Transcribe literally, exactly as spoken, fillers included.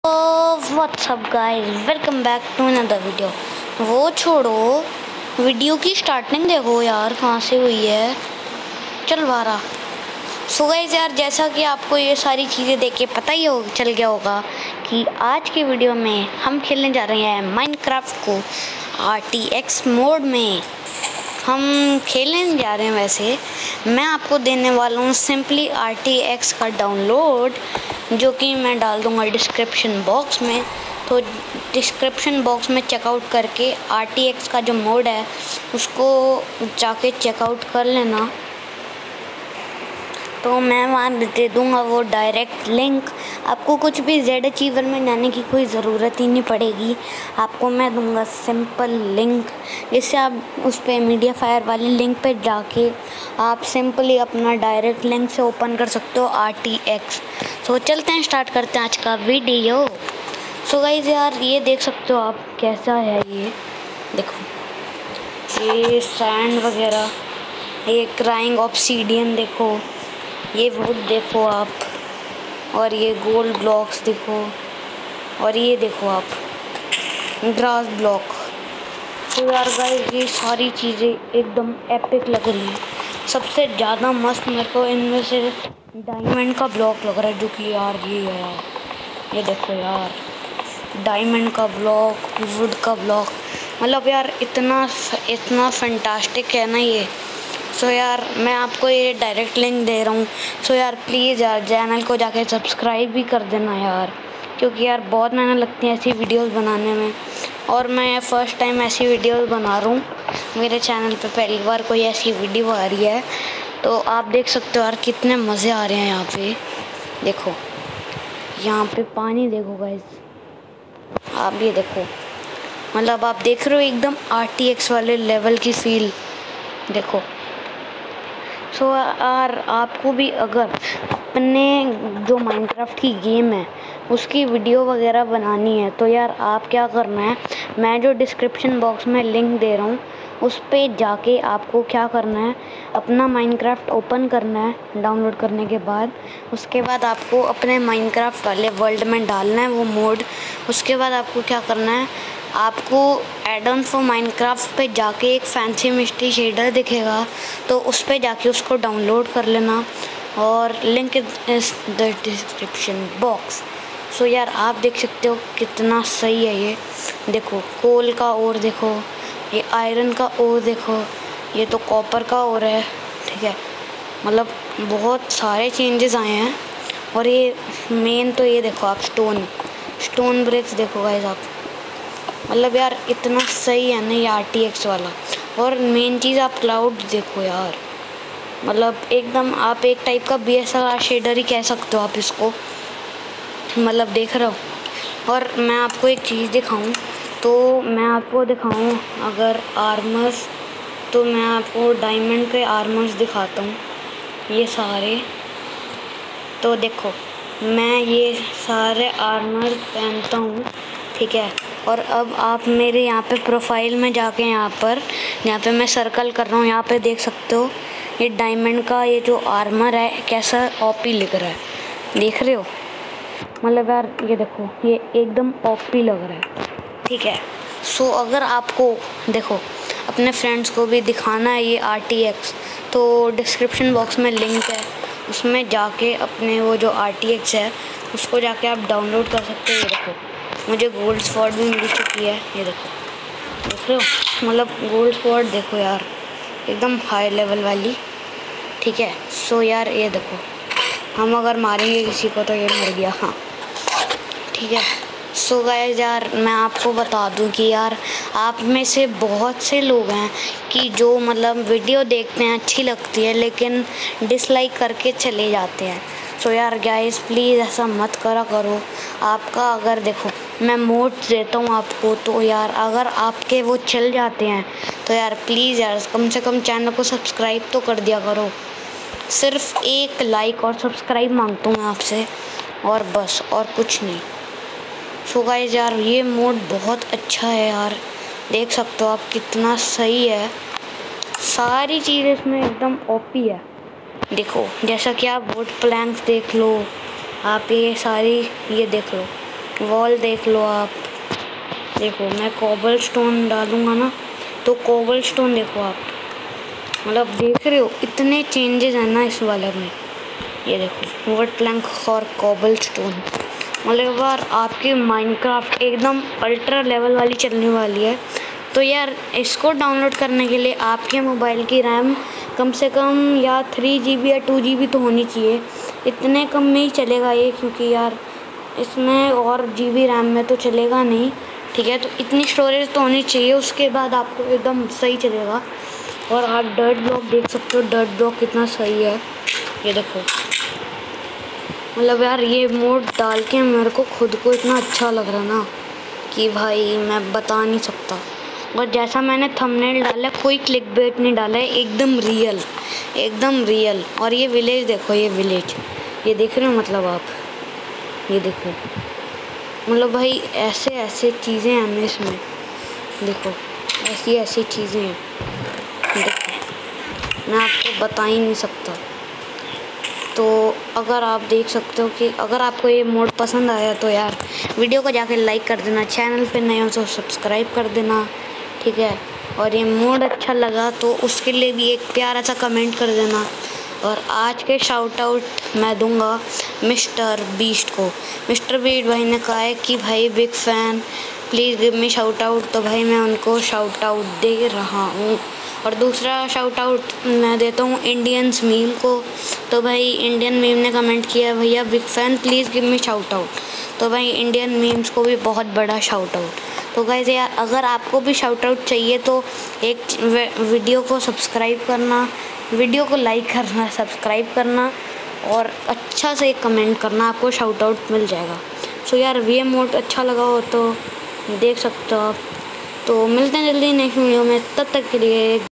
WhatsApp guys, welcome back to another video. वो छोड़ो, video की स्टार्टिंग देखो यार कहाँ से हुई है। चल बारा। सो गाइस यार, जैसा कि आपको ये सारी चीज़ें देख के पता ही हो चल गया होगा कि आज की वीडियो में हम खेलने जा रहे हैं माइनक्राफ्ट को आर टी एक्स मोड में। हम खेलने जा रहे हैं। वैसे मैं आपको देने वाला हूँ सिंपली आर टी एक्स का डाउनलोड, जो कि मैं डाल दूँगा डिस्क्रिप्शन बॉक्स में। तो डिस्क्रिप्शन बॉक्स में चेकआउट करके आर टी एक्स का जो मोड है उसको जाके चेकआउट कर लेना। तो मैं वहाँ दे दूँगा वो डायरेक्ट लिंक। आपको कुछ भी जेड अचीवर में जाने की कोई ज़रूरत ही नहीं पड़ेगी। आपको मैं दूँगा सिंपल लिंक, जिससे आप उस पर मीडिया फायर वाली लिंक पे जाके आप सिंपली अपना डायरेक्ट लिंक से ओपन कर सकते हो आर टी एक्स। तो चलते हैं, स्टार्ट करते हैं आज का वीडियो। सो गाइस यार, ये देख सकते हो आप कैसा है। ये देखो, ये सैंड वगैरह, ये क्राइंग ऑब्सीडियन देखो, ये वुड देखो आप, और ये गोल्ड ब्लॉक्स देखो, और ये देखो आप ग्रास ब्लॉक। तो यार गाइस, ये सारी चीज़ें एकदम एपिक लग रही हैं। सबसे ज़्यादा मस्त मेरे को इनमें से डायमंड का ब्लॉक लग रहा है, जो कि यार ये है यार, ये देखो यार, डायमंड का ब्लॉक, वुड का ब्लॉक, मतलब यार इतना इतना फैंटास्टिक है ना ये। सो यार, मैं आपको ये डायरेक्ट लिंक दे रहा हूँ। सो यार प्लीज़ यार, चैनल को जाके सब्सक्राइब भी कर देना यार, क्योंकि यार बहुत मेहनत लगती है ऐसी वीडियोस बनाने में, और मैं फ़र्स्ट टाइम ऐसी वीडियोस बना रहा हूँ। मेरे चैनल पे पहली बार कोई ऐसी वीडियो आ रही है। तो आप देख सकते हो यार कितने मज़े आ रहे हैं यहाँ पे। देखो यहाँ पे पानी देखो गाइस, आप ये देखो, मतलब आप देख रहे हो एकदम आर टी एक्स वाले लेवल की फील। देखो सो यार, आपको भी अगर अपने जो माइनक्राफ्ट की गेम है उसकी वीडियो वगैरह बनानी है, तो यार आप क्या करना है, मैं जो डिस्क्रिप्शन बॉक्स में लिंक दे रहा हूँ उस पर जाके आपको क्या करना है, अपना माइनक्राफ्ट ओपन करना है डाउनलोड करने के बाद। उसके बाद आपको अपने माइनक्राफ्ट वाले वर्ल्ड में डालना है वो मोड। उसके बाद आपको क्या करना है, आपको एड ऑन फॉर माइनक्राफ्ट पे जाके एक फैंसी मिस्ट्री शेडर दिखेगा, तो उस पे जाके उसको डाउनलोड कर लेना, और link is the description box. So यार आप देख सकते हो कितना सही है ये। देखो कोल का ओर देखो, ये आयरन का ओर देखो, ये तो कॉपर का ओर है, ठीक है। मतलब बहुत सारे चेंजेस आए हैं। और ये मेन तो ये देखो आप, स्टोन स्टोन ब्रिक्स देखो गाइस आप, मतलब यार इतना सही है ना ये आर टी एक्स वाला। और मेन चीज़ आप क्लाउड देखो यार, मतलब एकदम आप एक टाइप का B S L R shader ही कह सकते हो आप इसको, मतलब देख रहे हो। और मैं आपको एक चीज़ दिखाऊं, तो मैं आपको दिखाऊं अगर आर्मर्स, तो मैं आपको डायमंड के आर्मर्स दिखाता हूँ ये सारे। तो देखो मैं ये सारे आर्मर्स पहनता हूँ, ठीक है। और अब आप मेरे यहाँ पे प्रोफाइल में जाके यहाँ पर यहाँ पे मैं सर्कल कर रहा हूँ, यहाँ पे देख सकते हो ये डायमंड का ये जो आर्मर है कैसा ओपी लग रहा है, देख रहे हो। मतलब यार ये देखो, ये एकदम ओपी लग रहा है, ठीक है। सो अगर आपको देखो अपने फ्रेंड्स को भी दिखाना है ये आर टी एक्स, तो डिस्क्रिप्शन बॉक्स में लिंक है, उसमें जाके अपने वो जो आर टी एक्स है उसको जाके आप डाउनलोड कर सकते हो। ये देखो मुझे गोल्ड स्वॉर्ड भी मिल चुकी है, ये देखो, देख रहे हो, मतलब गोल्ड स्वॉर्ड देखो यार एकदम हाई लेवल वाली, ठीक है। सो यार ये देखो, हम अगर मारेंगे किसी को तो ये मर गया, हाँ ठीक है। सो गाइस यार, मैं आपको बता दूं कि यार आप में से बहुत से लोग हैं कि जो मतलब वीडियो देखते हैं अच्छी लगती है लेकिन डिसलाइक करके चले जाते हैं। सो यार गाइस प्लीज़ ऐसा मत करा करो। आपका अगर देखो मैं मोड देता हूँ आपको, तो यार अगर आपके वो चल जाते हैं तो यार प्लीज़ यार कम से कम चैनल को सब्सक्राइब तो कर दिया करो। सिर्फ एक लाइक और सब्सक्राइब मांगता हूँ मैं आपसे, और बस, और कुछ नहीं। सो गाइस यार, ये मोड बहुत अच्छा है यार, देख सकते हो आप कितना सही है। सारी चीज़ें इसमें एकदम ओपी है। देखो जैसा कि आप वुड प्लैंक्स देख लो, आप ये सारी ये देख लो, वॉल देख लो आप, देखो मैं कोबल स्टोन डालूँगा ना तो कोबल स्टोन देखो आप, मतलब देख रहे हो इतने चेंजेस हैं ना इस वाले में। ये देखो वुड प्लैंक और कोबल स्टोन, मतलब यार आपकी माइनक्राफ्ट एकदम अल्ट्रा लेवल वाली चलने वाली है। तो यार इसको डाउनलोड करने के लिए आपके मोबाइल की रैम कम से कम या थ्री जी बी या टू जी बी तो होनी चाहिए। इतने कम में ही चलेगा ये, क्योंकि यार इसमें और जी बी रैम में तो चलेगा नहीं, ठीक है। तो इतनी स्टोरेज तो होनी चाहिए, उसके बाद आपको एकदम सही चलेगा। और आप डर्ट ब्लॉक देख सकते हो, डर्ट ब्लॉक कितना सही है, ये देखो। मतलब यार ये मोड डाल के मेरे को खुद को इतना अच्छा लग रहा ना कि भाई मैं बता नहीं सकता। और जैसा मैंने थंबनेल डाला, कोई क्लिक बेट नहीं डाला है, एकदम रियल, एकदम रियल। और ये विलेज देखो, ये विलेज, ये देख रहे हो मतलब आप, ये देखो मतलब भाई ऐसे ऐसे चीज़ें हैं इसमें, देखो ऐसी ऐसी चीज़ें हैं, देखो मैं आपको बता ही नहीं सकता। तो अगर आप देख सकते हो कि अगर आपको ये मोड पसंद आया तो यार वीडियो को जाके लाइक कर देना, चैनल पे नए हो तो सब्सक्राइब कर देना, ठीक है। और ये मोड अच्छा लगा तो उसके लिए भी एक प्यारा सा कमेंट कर देना। और आज के शाउट आउट मैं दूंगा मिस्टर बीस्ट को। मिस्टर बीस्ट भाई ने कहा है कि भाई big fan please give me shout out, तो भाई मैं उनको शाउट आउट दे रहा हूँ। और दूसरा शाउट आउट मैं देता हूँ इंडियंस मीम को। तो भाई इंडियन मीम ने कमेंट किया भैया big fan please give me shout out, तो भाई इंडियन मीम्स को भी बहुत बड़ा शाउट आउट। तो गाइस यार अगर आपको भी शाउट आउट चाहिए तो एक वीडियो को सब्सक्राइब करना, वीडियो को लाइक करना, सब्सक्राइब करना और अच्छा से एक कमेंट करना, आपको शाउट आउट मिल जाएगा। सो यार ये मोड अच्छा लगा हो तो देख सकते हो आप। तो मिलते हैं जल्दी नेक्स्ट वीडियो में, तब तक के लिए